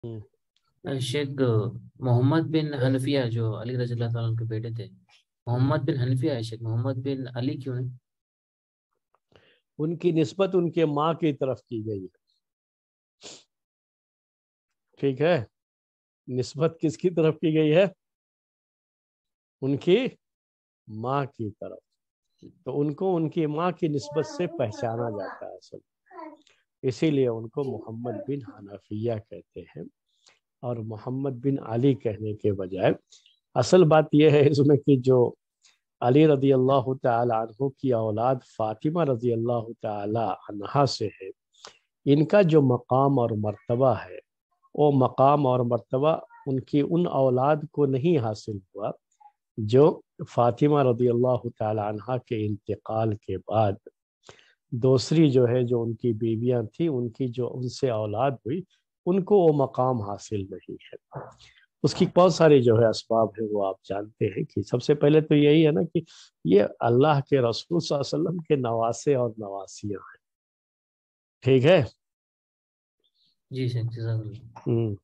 ہوں۔ شیخ محمد بن حنفیہ جو علی رضی اللہ تعالیٰ عنہ کے بیٹے تھے، محمد بن حنفیہ ہے، شیخ محمد بن علی کیوں نہیں؟ ان کی نسبت ان کے ماں کی طرف کی گئی ہے، ٹھیک ہے؟ نسبت کس کی طرف کی گئی ہے؟ ان کی ماں کی طرف، تو ان کو ان کی ماں کی نسبت سے پہچانا جاتا ہے اصل، اسی لیے ان کو محمد بن حنفیہ کہتے ہیں، اور محمد بن علی کہنے کے بجائے اصل بات یہ ہے اس میں کہ جو علی رضی اللہ تعالی عنہ کی اولاد فاطمہ رضی اللہ تعالی عنہا سے ہے، ان کا جو مقام اور مرتبہ ہے وہ مقام اور مرتبہ ان کی ان اولاد کو نہیں حاصل ہوا جو فاطمہ رضی اللہ تعالی عنہا کے انتقال کے بعد دوسری جو ہے جو ان کی بیویاں تھیں، ان کی جو ان سے اولاد ہوئی، ان کو وہ مقام حاصل نہیں ہے۔ اس کی بہت سارے جو ہے اسباب ہیں، وہ آپ جانتے ہیں کہ سب سے پہلے تو یہی ہے نا کہ یہ اللہ کے رسول صلی اللہ علیہ وسلم کے نواسے اور نواسیاں ہیں، ٹھیک ہے؟ جی شیخ، جزاک اللہ۔